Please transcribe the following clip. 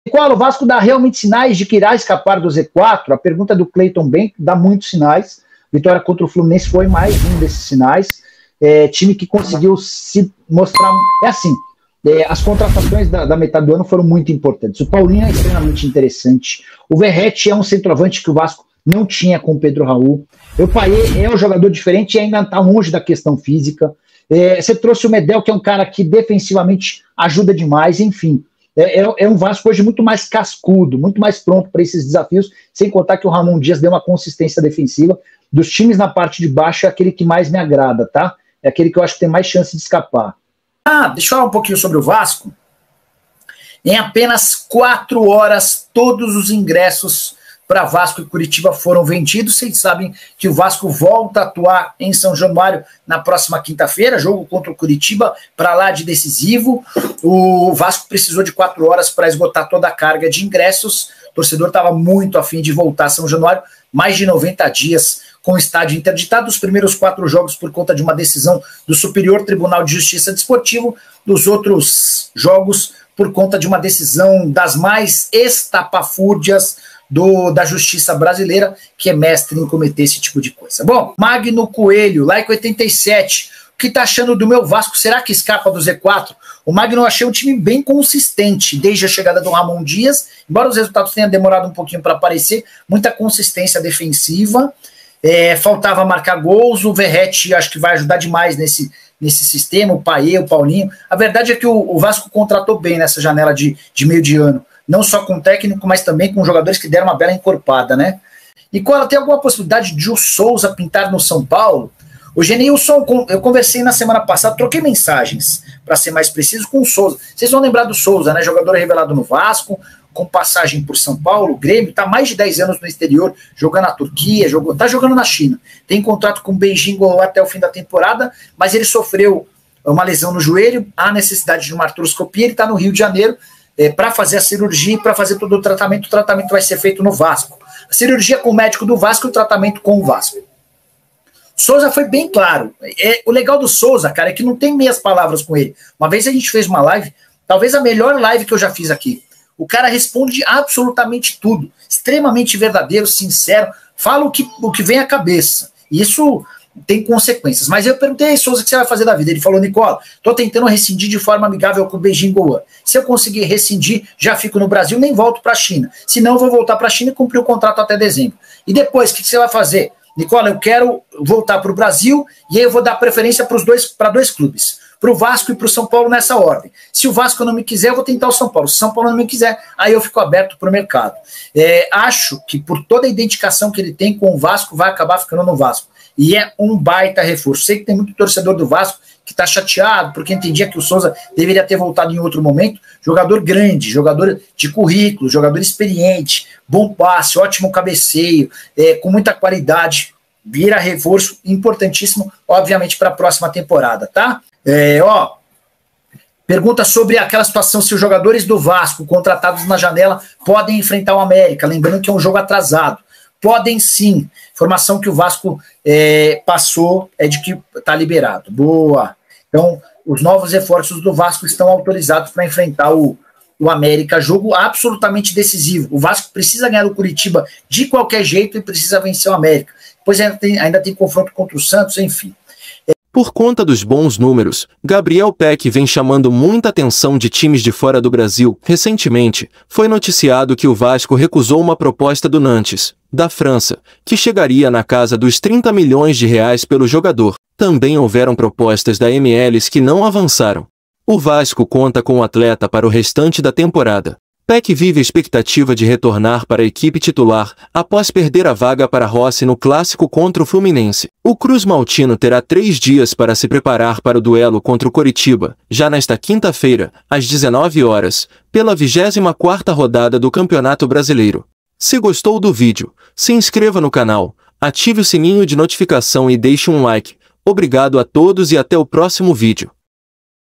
Qual o Vasco dá realmente sinais de que irá escapar do Z4? A pergunta do Cleiton Bem dá muitos sinais. Vitória contra o Fluminense foi mais um desses sinais. Time que conseguiu se mostrar. É assim, as contratações da metade do ano foram muito importantes. O Paulinho é extremamente interessante. O Verratti é um centroavante que o Vasco não tinha com o Pedro Raul. O Payet é um jogador diferente e ainda está longe da questão física. Você trouxe o Medel, que é um cara que defensivamente ajuda demais, enfim. É um Vasco hoje muito mais cascudo, muito mais pronto para esses desafios, sem contar que o Ramon Dias deu uma consistência defensiva. Dos times na parte de baixo é aquele que mais me agrada, tá? É aquele que eu acho que tem mais chance de escapar. Deixa eu falar um pouquinho sobre o Vasco. Em apenas 4 horas, todos os ingressos para Vasco e Curitiba foram vendidos. Vocês sabem que o Vasco volta a atuar em São Januário na próxima quinta-feira, jogo contra o Curitiba, para lá de decisivo. O Vasco precisou de 4 horas para esgotar toda a carga de ingressos. O torcedor estava muito afim de voltar a São Januário, mais de 90 dias com o estádio interditado. Os primeiros 4 jogos por conta de uma decisão do Superior Tribunal de Justiça Desportivo, dos outros jogos por conta de uma decisão das mais estapafúrdias da justiça brasileira, que é mestre em cometer esse tipo de coisa. Bom, Magno Coelho, like 87, o que tá achando do meu Vasco? Será que escapa do Z4? O Magno, eu achei um time bem consistente desde a chegada do Ramon Dias, embora os resultados tenham demorado um pouquinho para aparecer, muita consistência defensiva, faltava marcar gols, o Verratti acho que vai ajudar demais nesse sistema, o Payet, o Paulinho. A verdade é que o Vasco contratou bem nessa janela de meio de ano, não só com o técnico, mas também com jogadores que deram uma bela encorpada, né? E qual tem alguma possibilidade de o Souza pintar no São Paulo? O Genilson, eu conversei na semana passada, troquei mensagens, para ser mais preciso, com o Souza. Vocês vão lembrar do Souza, né? Jogador revelado no Vasco, com passagem por São Paulo, Grêmio, está mais de 10 anos no exterior, jogando na Turquia, está jogando na China. Tem contrato com o Beijing até o fim da temporada, mas ele sofreu uma lesão no joelho, há necessidade de uma artroscopia, ele está no Rio de Janeiro, para fazer a cirurgia e para fazer todo o tratamento vai ser feito no Vasco. A cirurgia com o médico do Vasco e o tratamento com o Vasco. Souza foi bem claro. O legal do Souza, cara, é que não tem meias palavras com ele. Uma vez a gente fez uma live, talvez a melhor live que eu já fiz aqui. O cara responde absolutamente tudo. Extremamente verdadeiro, sincero, fala o que vem à cabeça. Isso tem consequências. Mas eu perguntei, Souza, o que você vai fazer da vida? Ele falou, Nicola, estou tentando rescindir de forma amigável com o Beijing Goan. Se eu conseguir rescindir, já fico no Brasil, nem volto para a China. Se não, vou voltar para a China e cumprir o contrato até dezembro. E depois, o que você vai fazer? Nicola, eu quero voltar para o Brasil e aí eu vou dar preferência para dois clubes, para o Vasco e para o São Paulo nessa ordem. Se o Vasco não me quiser, eu vou tentar o São Paulo. Se o São Paulo não me quiser, aí eu fico aberto para o mercado. Acho que por toda a identificação que ele tem com o Vasco, vai acabar ficando no Vasco. E é um baita reforço. Sei que tem muito torcedor do Vasco que está chateado, porque entendia que o Souza deveria ter voltado em outro momento. Jogador grande, jogador de currículo, jogador experiente, bom passe, ótimo cabeceio, com muita qualidade. Vira reforço importantíssimo, obviamente, para a próxima temporada, tá? Pergunta sobre aquela situação se os jogadores do Vasco contratados na janela podem enfrentar o América, lembrando que é um jogo atrasado. Podem sim. Informação que o Vasco passou é de que está liberado. Boa. Então, os novos reforços do Vasco estão autorizados para enfrentar o América. Jogo absolutamente decisivo. O Vasco precisa ganhar do Curitiba de qualquer jeito e precisa vencer o América. Depois ainda tem confronto contra o Santos, enfim. Por conta dos bons números, Gabriel Peck vem chamando muita atenção de times de fora do Brasil. Recentemente, foi noticiado que o Vasco recusou uma proposta do Nantes, da França, que chegaria na casa dos 30 milhões de reais pelo jogador. Também houveram propostas da MLS que não avançaram. O Vasco conta com o atleta para o restante da temporada. Peck vive a expectativa de retornar para a equipe titular após perder a vaga para Rossi no clássico contra o Fluminense. O Cruz Maltino terá 3 dias para se preparar para o duelo contra o Coritiba, já nesta quinta-feira, às 19 horas, pela 24ª rodada do Campeonato Brasileiro. Se gostou do vídeo, se inscreva no canal, ative o sininho de notificação e deixe um like. Obrigado a todos e até o próximo vídeo.